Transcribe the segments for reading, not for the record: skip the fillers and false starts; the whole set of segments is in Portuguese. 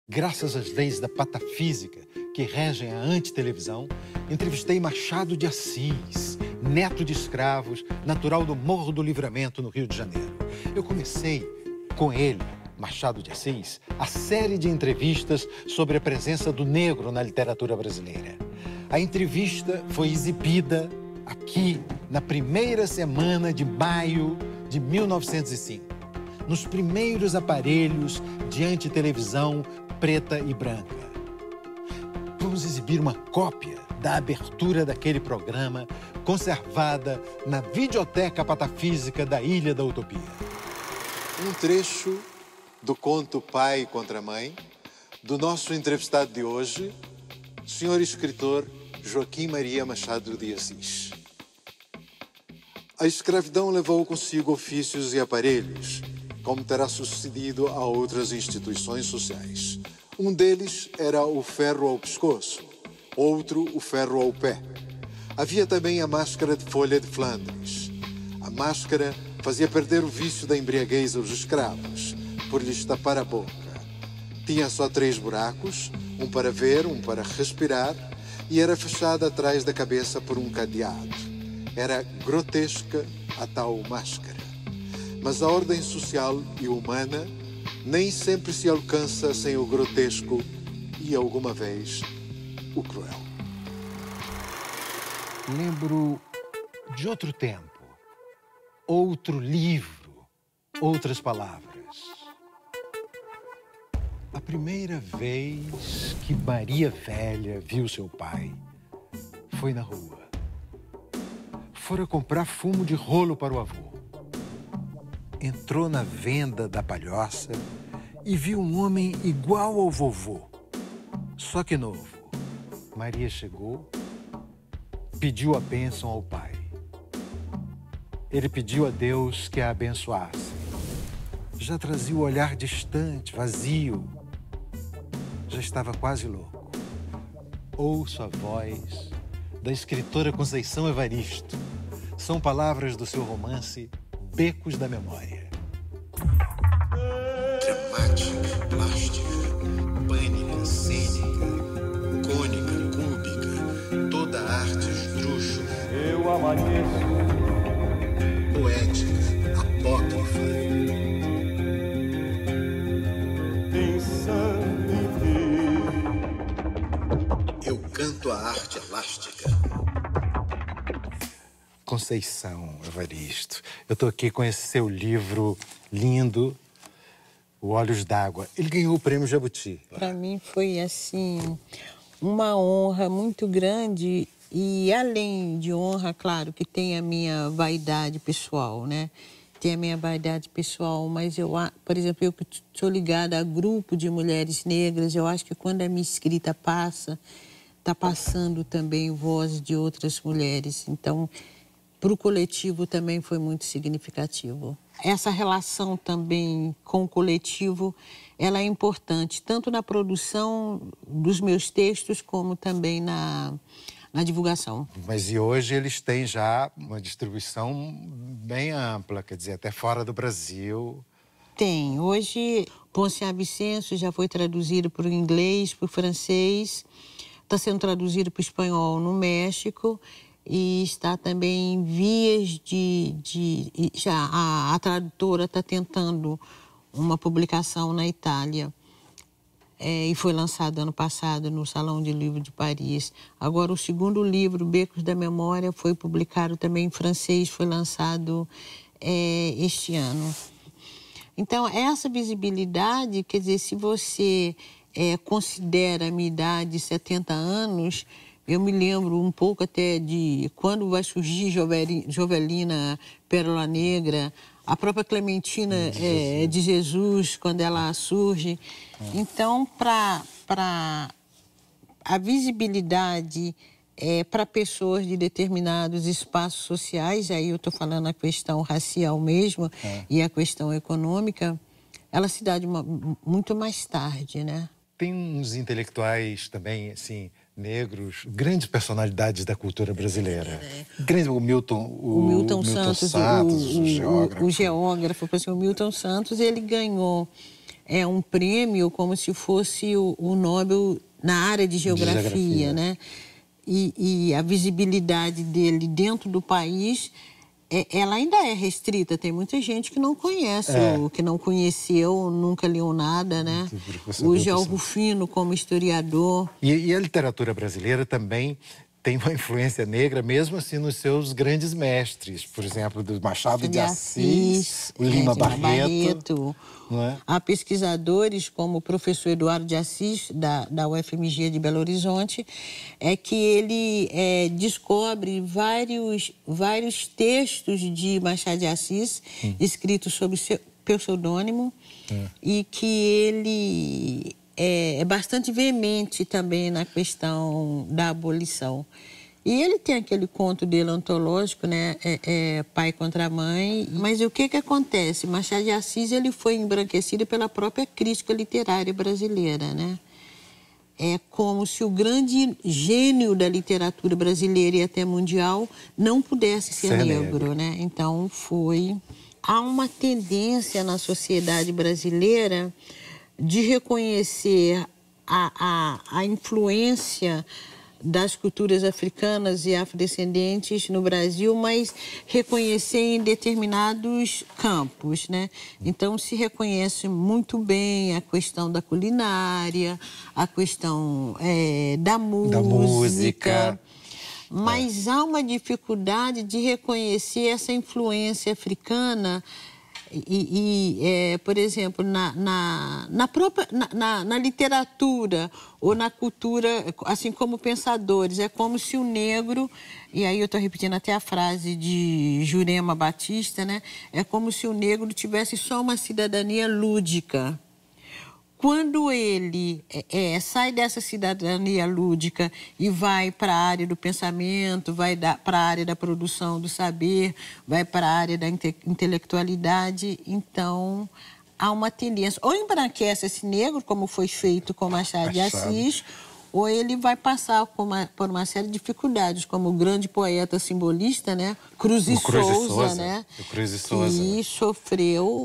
Graças às leis da patafísica que regem a antitelevisão, entrevistei Machado de Assis, neto de escravos, natural do Morro do Livramento, no Rio de Janeiro. Eu comecei com ele, Machado de Assis, a série de entrevistas sobre a presença do negro na literatura brasileira. A entrevista foi exibida aqui na primeira semana de maio de 1905, nos primeiros aparelhos de antitelevisão preta e branca. Vamos exibir uma cópia da abertura daquele programa, conservada na Videoteca Patafísica da Ilha da Utopia. Um trecho do conto Pai contra Mãe, do nosso entrevistado de hoje, senhor escritor Joaquim Maria Machado de Assis. A escravidão levou consigo ofícios e aparelhos, como terá sucedido a outras instituições sociais. Um deles era o ferro ao pescoço, outro o ferro ao pé. Havia também a máscara de folha de Flandres. A máscara fazia perder o vício da embriaguez aos escravos, por lhes tapar a boca. Tinha só 3 buracos, um para ver, um para respirar, e era fechada atrás da cabeça por um cadeado. Era grotesca a tal máscara. Mas a ordem social e humana nem sempre se alcança sem o grotesco e, alguma vez, o cruel. Lembro de outro tempo, outro livro, outras palavras. A primeira vez que Maria Velha viu seu pai foi na rua. Fora comprar fumo de rolo para o avô. Entrou na venda da palhoça e viu um homem igual ao vovô, só que novo. Maria chegou, pediu a bênção ao pai. Ele pediu a Deus que a abençoasse. Já trazia o olhar distante, vazio. Já estava quase louco. Ouço a voz da escritora Conceição Evaristo. São palavras do seu romance Becos da Memória. Dramática, plástica, pânica, cênica, cônica, cúbica, toda arte esdrúxula. Eu amanheço. Poética, apócrifa. Pensando em ti. Eu canto a arte elástica. Conceição Evaristo, eu estou aqui com esse seu livro lindo, O Olhos d'Água. Ele ganhou o Prêmio Jabuti. Para mim foi, assim, uma honra muito grande e, além de honra, claro, que tem a minha vaidade pessoal, né? Tem a minha vaidade pessoal, mas eu, por exemplo, eu que sou ligada a grupo de mulheres negras, eu acho que quando a minha escrita passa, está passando também voz de outras mulheres. Então, para o coletivo também foi muito significativo. Essa relação também com o coletivo, ela é importante, tanto na produção dos meus textos, como também na divulgação. Mas e hoje eles têm já uma distribuição bem ampla, quer dizer, até fora do Brasil. Tem. Hoje, Ponciá Vicêncio já foi traduzido para o inglês, para o francês, está sendo traduzido para o espanhol no México, e está também em vias já a tradutora está tentando uma publicação na Itália. E foi lançado ano passado no Salão de Livro de Paris. Agora, o segundo livro, Becos da Memória, foi publicado também em francês, foi lançado este ano. Então, essa visibilidade, quer dizer, se você considera a minha idade de 70 anos, eu me lembro um pouco até de quando vai surgir Jovelina Pérola Negra, a própria Clementina de Jesus, quando ela surge. Então, para a visibilidade para pessoas de determinados espaços sociais, aí eu estou falando a questão racial mesmo e a questão econômica, ela se dá muito mais tarde, né? Tem uns intelectuais também, assim, negros, grandes personalidades da cultura brasileira. O Milton Santos, o geógrafo. O geógrafo, o Milton Santos, ele ganhou é um prêmio como se fosse o Nobel na área de geografia, né? E a visibilidade dele dentro do país, ela ainda é restrita. Tem muita gente que não conhece, que não conheceu, nunca leu nada, né? O João Rufino como historiador. E a literatura brasileira também tem uma influência negra, mesmo assim, nos seus grandes mestres. Por exemplo, do Machado de Assis, o Lima Barreto. Não é? Há pesquisadores como o professor Eduardo de Assis, da UFMG de Belo Horizonte, que ele descobre vários textos de Machado de Assis, escritos sob seu pseudônimo, e que ele é bastante veemente também na questão da abolição. E ele tem aquele conto dele antológico, né? Pai contra a Mãe. Mas o que acontece? Machado de Assis ele foi embranquecido pela própria crítica literária brasileira, né? É como se o grande gênio da literatura brasileira e até mundial não pudesse ser negro, né? Então foi... Há uma tendência na sociedade brasileira de reconhecer a influência das culturas africanas e afrodescendentes no Brasil, mas reconhecer em determinados campos, né? Então, se reconhece muito bem a questão da culinária, a questão da música. Mas há uma dificuldade de reconhecer essa influência africana por exemplo, na literatura ou na cultura, assim como pensadores. É como se o negro, e aí eu estou repetindo até a frase de Jurema Batista, né? É como se o negro tivesse só uma cidadania lúdica. Quando ele sai dessa cidadania lúdica e vai para a área do pensamento, vai para a área da produção do saber, vai para a área da intelectualidade, então há uma tendência. Ou embranquece esse negro, como foi feito com Machado de Assis, ou ele vai passar por uma série de dificuldades, como o grande poeta simbolista, né? Cruz e Souza, né? Que sofreu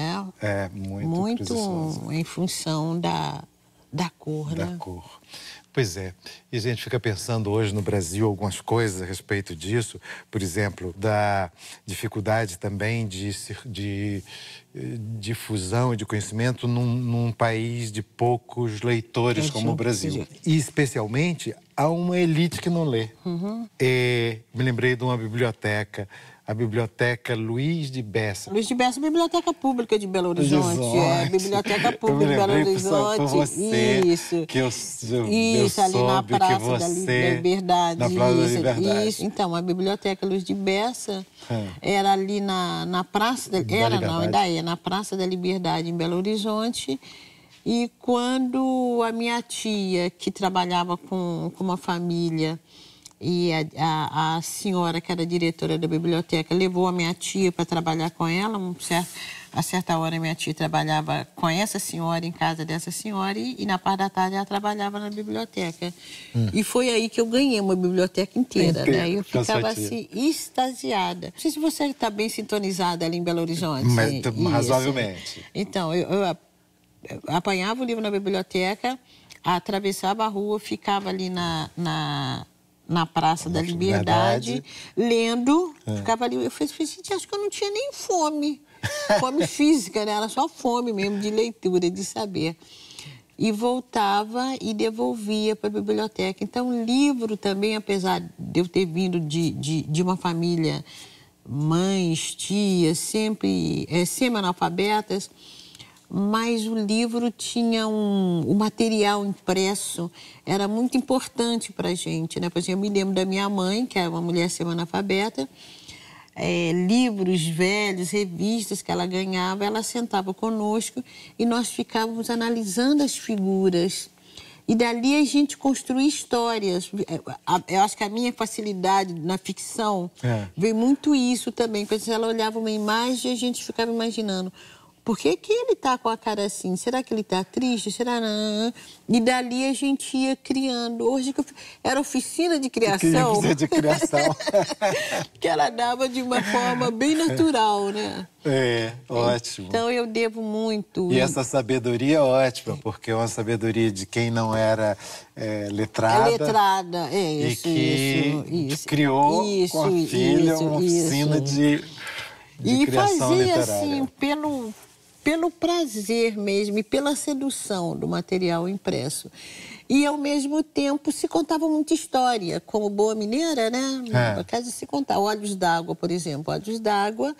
muito em função da cor, né? Da cor. Pois é. E a gente fica pensando hoje no Brasil algumas coisas a respeito disso. Por exemplo, da dificuldade também de difusão e de conhecimento num país de poucos leitores como o Brasil. E, especialmente, há uma elite que não lê. Me lembrei de uma biblioteca, a Biblioteca Luiz de Bessa. Luiz de Bessa, Biblioteca Pública de Belo Horizonte. Biblioteca Pública de Belo Horizonte. Por você, isso. Que eu ali na Praça da Liberdade. Na Praça da Liberdade. Isso. Então, a Biblioteca Luiz de Bessa era ali na Praça da Liberdade. Na Praça da Liberdade, em Belo Horizonte. E quando a minha tia, que trabalhava com uma família, e a senhora, que era diretora da biblioteca, levou a minha tia para trabalhar com ela. A certa hora, minha tia trabalhava com essa senhora, em casa dessa senhora, e na parte da tarde ela trabalhava na biblioteca. E foi aí que eu ganhei uma biblioteca inteira, né? Eu ficava assim, extasiada. Não sei se você está bem sintonizada ali em Belo Horizonte. Mas, razoavelmente. Então, eu apanhava o livro na biblioteca, atravessava a rua, ficava ali na Praça da Liberdade, lendo, ficava ali. Eu falei, gente, acho que eu não tinha nem fome física, né? Era só fome mesmo de leitura, de saber. E voltava e devolvia para a biblioteca. Então, o livro também, apesar de eu ter vindo de uma família, mães, tias, sempre semi-analfabetas, mas o livro tinha o material impresso, era muito importante para a gente, né? Por exemplo, eu me lembro da minha mãe, que era uma mulher semi-analfabeta, livros velhos, revistas que ela ganhava, ela sentava conosco e nós ficávamos analisando as figuras. E dali a gente construía histórias. Eu acho que a minha facilidade na ficção veio muito isso também, porque ela olhava uma imagem e a gente ficava imaginando. por que que ele tá com a cara assim? Será que ele tá triste? Será não? E dali a gente ia criando. Hoje era oficina de criação. Oficina de criação. Que ela dava de uma forma bem natural, né? É, ótimo. Então eu devo muito. E essa sabedoria é ótima, porque é uma sabedoria de quem não era letrada. Letrada, isso, que criou com a filha uma oficina de criação fazia literária. Assim, pelo prazer mesmo e pela sedução do material impresso. E, ao mesmo tempo, se contava muita história, como boa mineira, né? A casa se contava. Olhos d'Água, por exemplo. Olhos d'Água,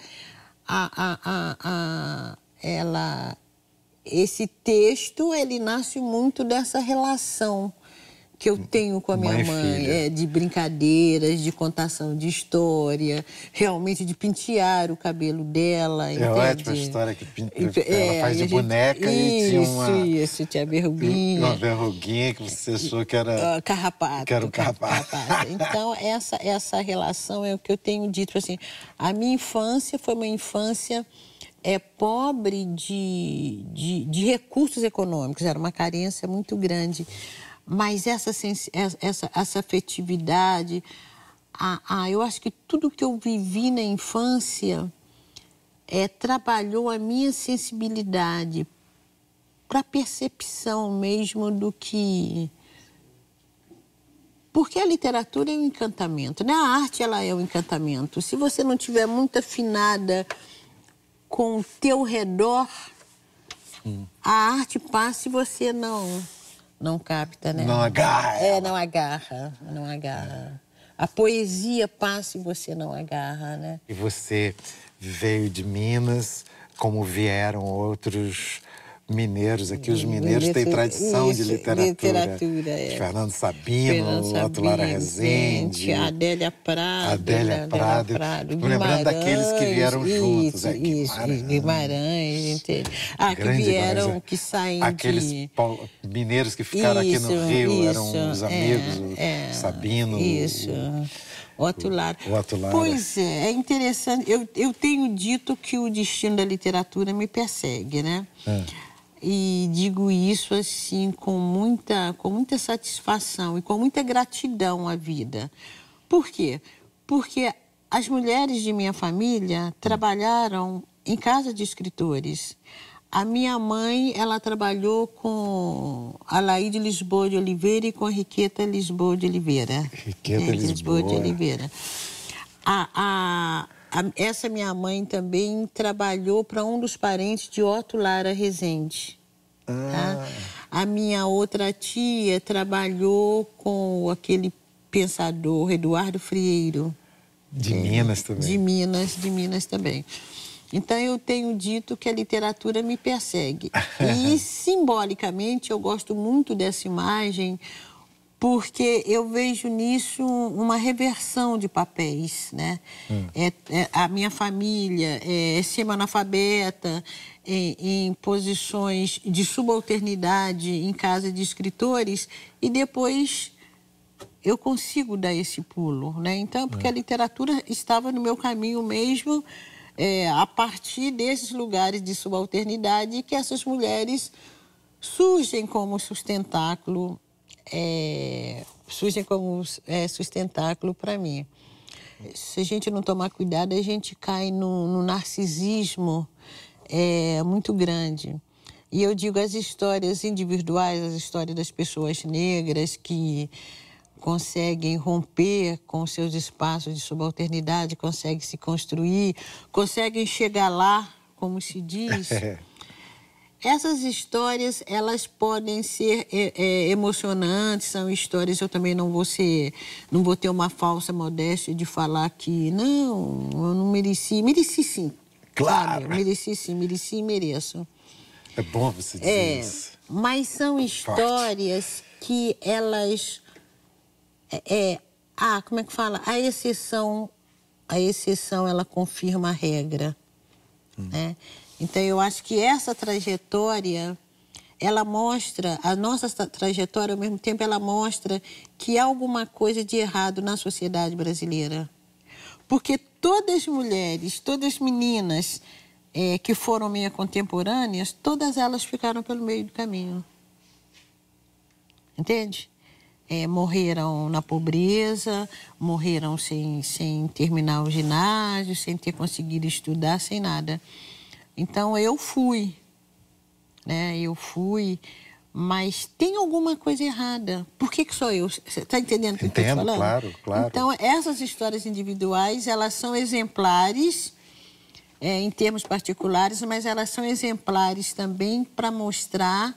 esse texto, ele nasce muito dessa relação que eu tenho com a minha mãe, de brincadeiras, de contação de história, realmente de pentear o cabelo dela. É ótima a história que ela faz de boneca e tinha uma... Isso, tinha verruguinha. Uma verruguinha que você achou que era... Carrapato. Que era um carrapato. Então, essa relação é o que eu tenho dito, assim, a minha infância foi uma infância... pobre de recursos econômicos, era uma carência muito grande. Mas essa afetividade, eu acho que tudo que eu vivi na infância trabalhou a minha sensibilidade para a percepção mesmo do que... Porque a literatura é um encantamento, né? A arte, ela é um encantamento. Se você não tiver muito afinada com o teu redor, a arte passa e você não capta, né? Não agarra. Não agarra. A poesia passa e você não agarra, né? E você veio de Minas, como vieram outros mineiros aqui. Os mineiros têm tradição de literatura. Fernando Sabino, Otto Lara Rezende, Adélia Prado. Lembrando daqueles que vieram juntos. Guimarães. Que vieram, que saem aqueles mineiros que ficaram aqui no Rio, eram os amigos, o Sabino. Otto Lara. Pois é interessante. Eu tenho dito que o destino da literatura me persegue, né? E digo isso assim com muita satisfação e com muita gratidão à vida. Por quê? Porque as mulheres de minha família trabalharam em casa de escritores. A minha mãe, ela trabalhou com a Laíde Lisboa de Oliveira e com a Riqueta Lisboa de Oliveira. Riqueta Lisboa de Oliveira. Essa minha mãe também trabalhou para um dos parentes de Otto Lara Rezende. Tá? A minha outra tia trabalhou com aquele pensador Eduardo Frieiro. De Minas também. De Minas também. Então, eu tenho dito que a literatura me persegue. E, simbolicamente, eu gosto muito dessa imagem porque eu vejo nisso uma reversão de papéis, né? A minha família é semi-analfabeta, em posições de subalternidade em casa de escritores, e depois eu consigo dar esse pulo, né? Então, porque a literatura estava no meu caminho mesmo, a partir desses lugares de subalternidade, que essas mulheres surgem como sustentáculo, para mim. Se a gente não tomar cuidado, a gente cai no narcisismo muito grande. E eu digo, as histórias individuais, as histórias das pessoas negras que conseguem romper com seus espaços de subalternidade, conseguem se construir, conseguem chegar lá, como se diz. Essas histórias, elas podem ser emocionantes, são histórias, eu também não vou ter uma falsa modéstia de falar que, não, eu não mereci sim. Claro. Sabe? Mereci sim, mereci e mereço. É bom você dizer isso. Mas são histórias que elas... como é que fala? A exceção, ela confirma a regra, né? Então, eu acho que essa trajetória, ela mostra, a nossa trajetória, ao mesmo tempo, ela mostra que há alguma coisa de errado na sociedade brasileira. Porque todas as mulheres, todas as meninas que foram minhas contemporâneas, todas elas ficaram pelo meio do caminho. Entende? Morreram na pobreza, morreram sem terminar o ginásio, sem ter conseguido estudar, sem nada. Então, eu fui, né? Eu fui, mas tem alguma coisa errada. Por que sou eu? Você está entendendo o que eu estou falando? Claro, claro. Então, essas histórias individuais, elas são exemplares, em termos particulares, mas elas são exemplares também para mostrar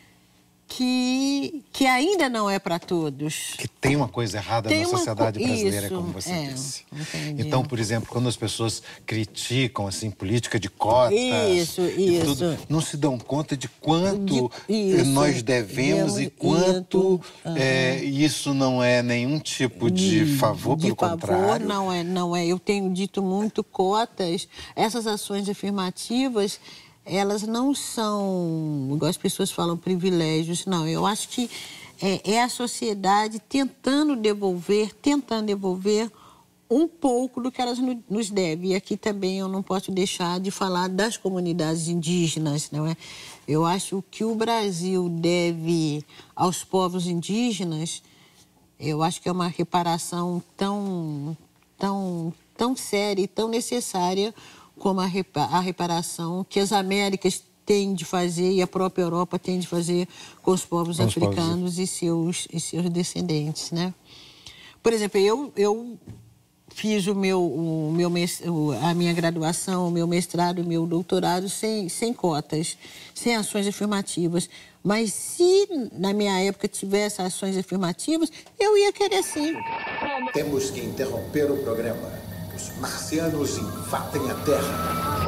que ainda não é para todos. Que tem uma coisa errada na sociedade brasileira, como você disse. Entendi. Então, por exemplo, quando as pessoas criticam assim, política de cotas, isso. Tudo, não se dão conta de quanto nós devemos e quanto isso não é nenhum tipo de favor, pelo contrário. Não é. Eu tenho dito muito cotas, essas ações afirmativas, elas não são, igual as pessoas falam, privilégios. Não, eu acho que é a sociedade tentando devolver um pouco do que elas nos devem. E aqui também eu não posso deixar de falar das comunidades indígenas, não é? Eu acho que o Brasil deve aos povos indígenas, eu acho que é uma reparação tão séria e tão necessária como a reparação que as Américas têm de fazer e a própria Europa tem de fazer com os povos africanos e seus descendentes, né? Por exemplo, eu fiz a minha graduação, o meu mestrado, o meu doutorado sem cotas, sem ações afirmativas. Mas se na minha época tivesse ações afirmativas, eu ia querer sim. Temos que interromper o programa. Os marcianos invadem a Terra.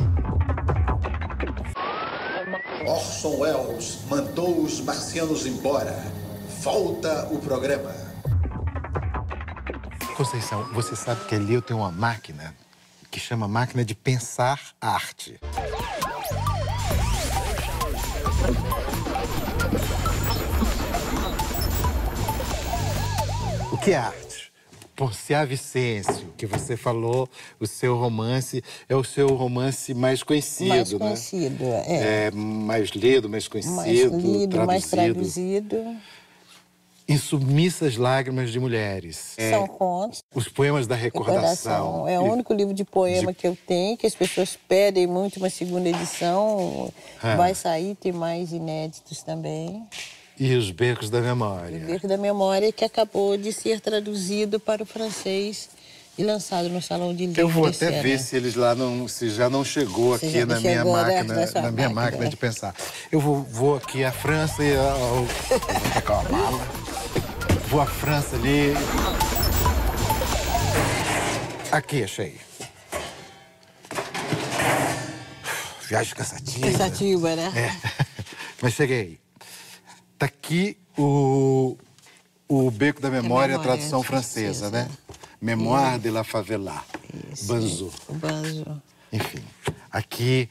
Orson Welles mandou os marcianos embora. Volta o programa. Conceição, você sabe que ali eu tenho uma máquina que chama máquina de pensar arte. O que é arte? Porciá Vicêncio, que você falou, o seu romance é o seu romance mais conhecido, mais né? Conhecido, mais lido, mais conhecido, mais traduzido. Insubmissas Lágrimas de Mulheres. São contos. Os poemas da recordação. É o único livro de poema que eu tenho, que as pessoas pedem muito, uma segunda edição. Vai sair, tem mais inéditos também. E Os Becos da Memória. O Beco da Memória, que acabou de ser traduzido para o francês e lançado no Salão de Livros. Eu vou até ver se eles lá se já não chegou aqui na minha máquina de pensar. Eu vou aqui à França e vou pegar uma mala. Vou à França ali. Aqui, achei. Viagem cansativa. Cansativa, né? Mas cheguei. Tá aqui o Beco da Memória, a tradução francesa, né? Mémoire de la Favela. Banzo. Banzo. Enfim, aqui...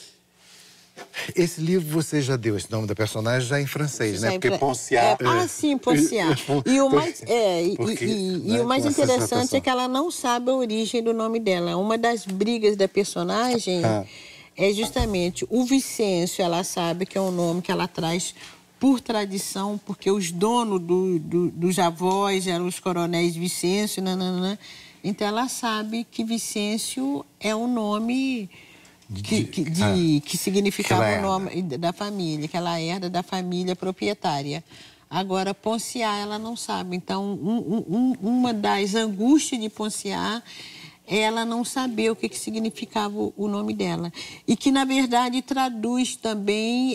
Esse livro você já deu esse nome da personagem já em francês, né? Porque Ponciá... sim, Ponciá. E o mais interessante é que ela não sabe a origem do nome dela. Uma das brigas da personagem é justamente o Vicêncio. Ela sabe que é um nome que ela traz por tradição, porque os donos dos avós eram os coronéis Vicêncio, então ela sabe que Vicêncio é um nome que significava o nome da família, que ela herda da família proprietária. Agora, Ponciá, ela não sabe. Então, uma das angústias de Ponciá é ela não saber o que significava o nome dela. E que, na verdade, traduz também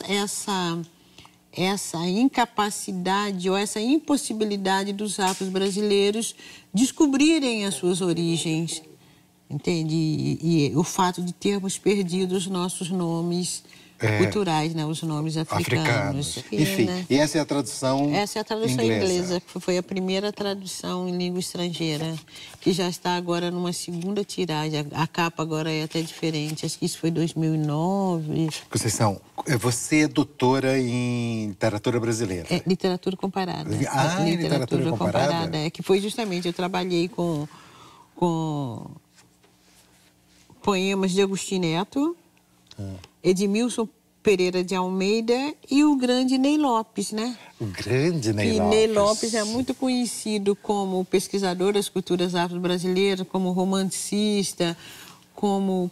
essa incapacidade ou essa impossibilidade dos afro-brasileiros descobrirem as suas origens, entende? E o fato de termos perdido os nossos nomes culturais, né? Os nomes africanos. Enfim, né? E essa é a tradução inglesa? Essa é a tradução inglesa, que foi a primeira tradução em língua estrangeira, que já está agora numa segunda tiragem. A capa agora é até diferente, acho que isso foi 2009. Conceição, você é doutora em literatura brasileira? Literatura comparada. Literatura comparada? Que foi justamente, eu trabalhei com poemas de Agostinho Neto, Edmilson Pereira de Almeida e o grande Ney Lopes, né? O grande Ney Lopes. Ney Lopes é muito conhecido como pesquisador das culturas afro-brasileiras, como romancista, como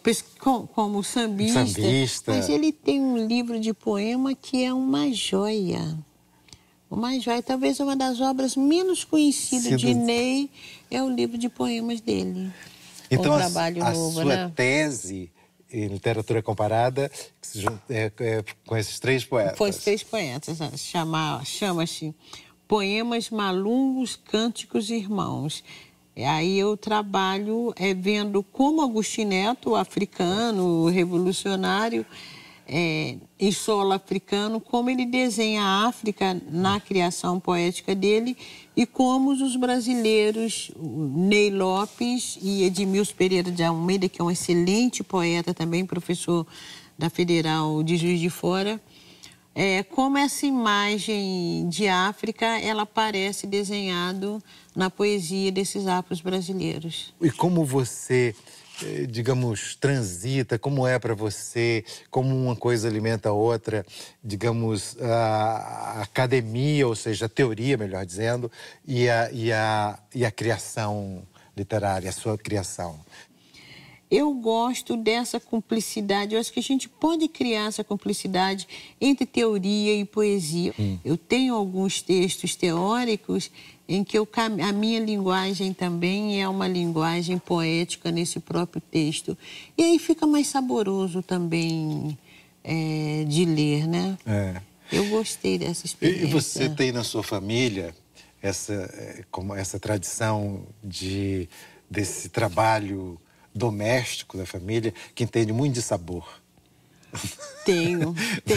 sambista. Mas ele tem um livro de poema que é uma joia. Uma joia. Talvez uma das obras menos conhecidas de Ney é o livro de poemas dele. Então, um trabalho novo, sua né? tese em literatura comparada com esses 3 poetas. Com esses 3 poetas. Chama-se Poemas Malungos, Cânticos Irmãos. E aí eu trabalho vendo como Agostinho Neto, o africano, o revolucionário, em solo africano, como ele desenha a África na criação poética dele e como os brasileiros, Ney Lopes e Edmilson Pereira de Almeida, que é um excelente poeta também, professor da Federal de Juiz de Fora, como essa imagem de África, ela aparece desenhado na poesia desses afros brasileiros. E como você, digamos, transita, como é para você, como uma coisa alimenta a outra, digamos, a academia, ou seja, a teoria, melhor dizendo, e a criação literária, a sua criação? Eu gosto dessa cumplicidade, eu acho que a gente pode criar essa cumplicidade entre teoria e poesia. Eu tenho alguns textos teóricos em que a minha linguagem também é uma linguagem poética nesse próprio texto. E aí fica mais saboroso também de ler, né? Eu gostei dessa experiência. E você tem na sua família essa tradição desse trabalho doméstico da família, que entende muito de sabor? Tenho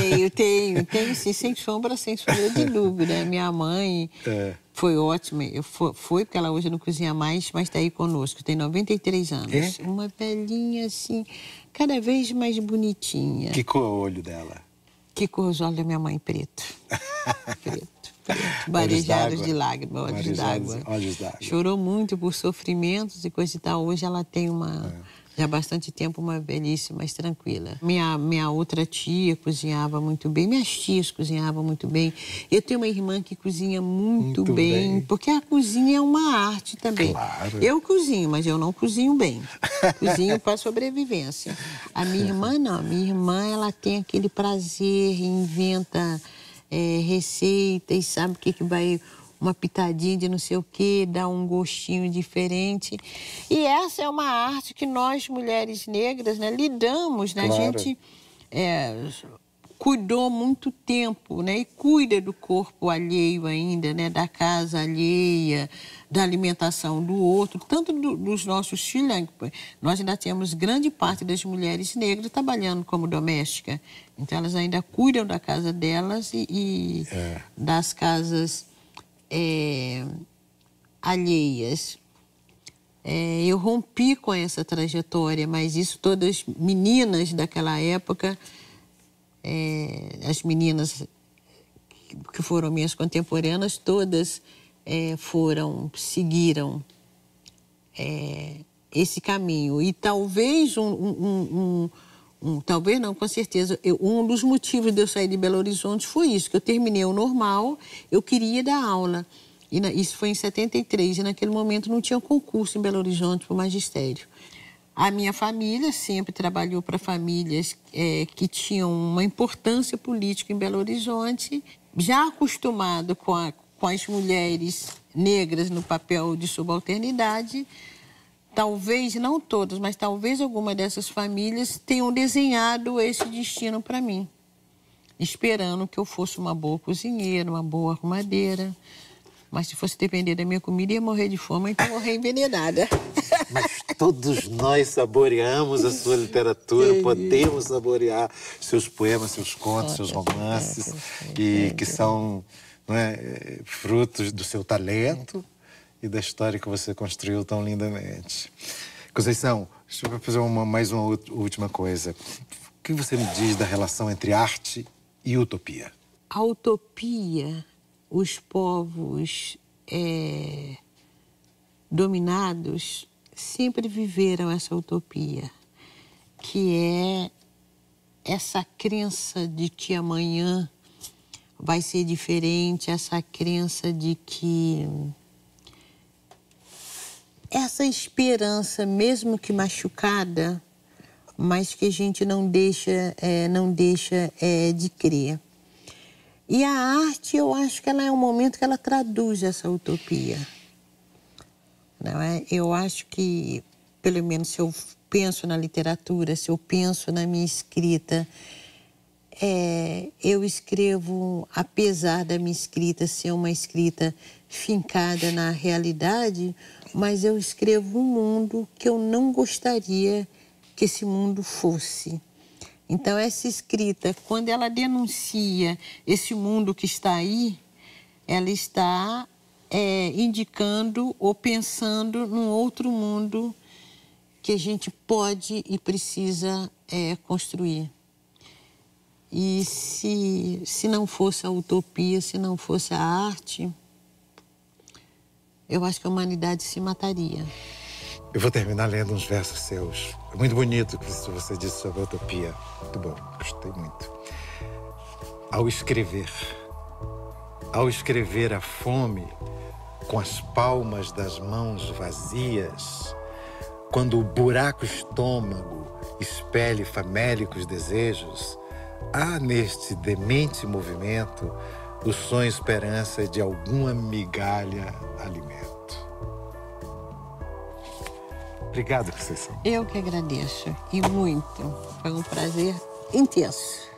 sim, sem sombra de dúvida. Minha mãe foi ótima, foi porque ela hoje não cozinha mais, mas está aí conosco, tem 93 anos. Uma velhinha assim, cada vez mais bonitinha. Que cor é o olho dela? Que cor os olhos da minha mãe? Preto. Preto. Barejados de lágrimas, olhos d'água. Chorou muito por sofrimentos e coisa e tal. Hoje ela tem já há bastante tempo, uma velhice mais tranquila. Minha outra tia cozinhava muito bem, minhas tias cozinhavam muito bem. Eu tenho uma irmã que cozinha muito bem, porque a cozinha é uma arte também. Claro. Eu cozinho, mas eu não cozinho bem. Cozinho para sobrevivência. A minha irmã não, a minha irmã ela tem aquele prazer, inventa receitas, sabe o que vai, uma pitadinha de não sei o que, dá um gostinho diferente. E essa é uma arte que nós, mulheres negras, né, lidamos, né? Claro. A gente cuidou muito tempo, né? E cuida do corpo alheio ainda, né? Da casa alheia, da alimentação do outro, tanto dos nossos filhos. Nós ainda temos grande parte das mulheres negras trabalhando como doméstica. Então, elas ainda cuidam da casa delas e das casas alheias. Eu rompi com essa trajetória, mas isso todas meninas daquela época, as meninas que foram minhas contemporâneas, todas seguiram esse caminho. E talvez talvez não, com certeza, um dos motivos de eu sair de Belo Horizonte foi isso, que eu terminei o normal, eu queria dar aula. Isso foi em 73, e naquele momento não tinha concurso em Belo Horizonte para o magistério. A minha família sempre trabalhou para famílias que tinham uma importância política em Belo Horizonte, já acostumado com as mulheres negras no papel de subalternidade. Talvez, não todas, mas talvez alguma dessas famílias tenham desenhado esse destino para mim, esperando que eu fosse uma boa cozinheira, uma boa arrumadeira. Mas se fosse depender da minha comida, ia morrer de fome, então morrer envenenada. Mas todos nós saboreamos a sua literatura, podemos saborear seus poemas, seus contos, seus romances, que são frutos do seu talento e da história que você construiu tão lindamente. Conceição, deixa eu fazer mais uma última coisa. O que você me diz da relação entre arte e utopia? A utopia, os povos dominados sempre viveram essa utopia, que é essa crença de que amanhã vai ser diferente, essa crença de que essa esperança, mesmo que machucada, mas que a gente não deixa de crer. E a arte, eu acho que ela é um momento que ela traduz essa utopia. Não é? Eu acho que, pelo menos se eu penso na literatura, se eu penso na minha escrita, eu escrevo, apesar da minha escrita ser uma escrita fincada na realidade, mas eu escrevo um mundo que eu não gostaria que esse mundo fosse. Então, essa escrita, quando ela denuncia esse mundo que está aí, ela está indicando ou pensando num outro mundo que a gente pode e precisa construir. E se não fosse a utopia, se não fosse a arte, eu acho que a humanidade se mataria. Eu vou terminar lendo uns versos seus. É muito bonito o que você disse sobre a utopia. Muito bom, gostei muito. Ao escrever a fome com as palmas das mãos vazias, quando o buraco estômago expele famélicos desejos, há neste demente movimento o sonho e esperança de alguma migalha alimento. Obrigado, Conceição. Eu que agradeço, e muito. Foi um prazer intenso.